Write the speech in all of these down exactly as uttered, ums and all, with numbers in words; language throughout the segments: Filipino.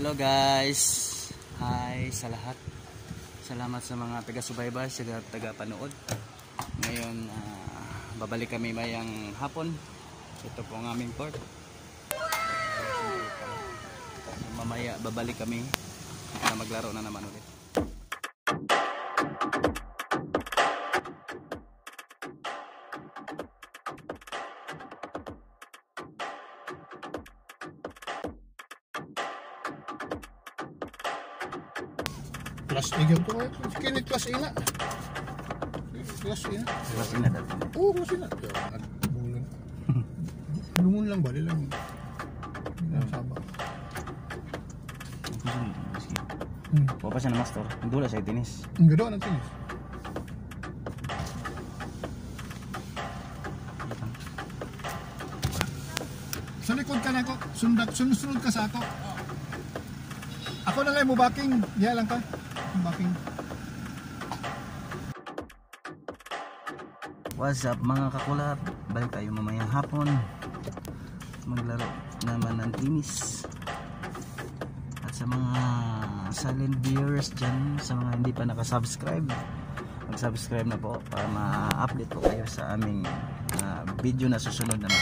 Hello guys. Hi sa lahat. Salamat sa mga taga-subaybay, sa taga-panood. Ngayon uh, babalik kami mayang hapon. Ito po ang aming port. Mamaya babalik kami para maglaro na naman ulit. Plus tiga tu kan, kini plus ina. Plus ina. Plus ina dati. Oh, plus ina. Bulan. Lungun lang balik lang. Ang sabak. Hmm. Apa siya na master? Dula sa tenis. Enggak doon ang tenis. Sa likod ka na ako, sundak, sunod ka sa ako. Ako na lang mo backing, diya lang ka. Backing. What's up mga kakulap? Balik tayo mamayang hapon. Maglaro naman ng tenis. At sa mga silent viewers dyan, sa mga hindi pa nakasubscribe, mag-subscribe na po para ma-update po kayo sa aming uh, video na susunod naman.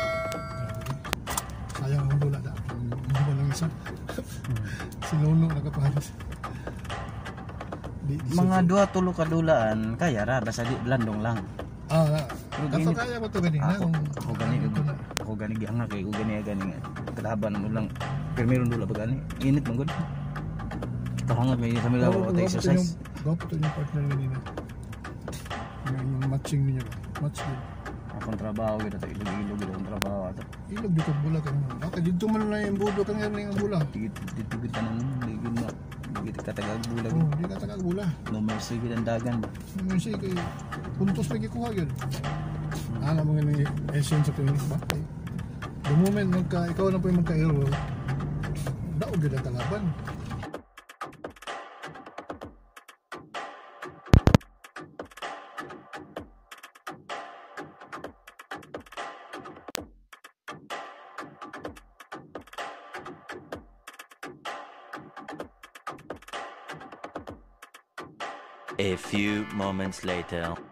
Sayang ang dula na. Ang lang isa. Sinuno nakapahalas. Di, di Mga dua tulo kadulaan kaya ra basta di landong lang. Ah, kaso kaya mo to gani na. Ako, ako gani ako gani gyanga kay ko gani gani kalaban mo lang primero dula ba gani init man gud. Tahangat may kami daw oh, exercise. Go po to yung partner nila. Yung matching niya ba? Match din. Akong trabaho gid ato ilog-ilog gid akong trabaho ato. Ilog dito bulag kan. Baka dito man na yung budo kan nga ng bulag. Dito dito gid tanan gid na gid katagag bulag. Oh, di ka tagag bulag. No mercy gid ang dagan. No mercy kay puntos lagi kuha gyud. Ana mo nga essence sa tuwing ba? The moment magka ikaw na po yung magka-error, daog gyud ang kalaban. A few moments later.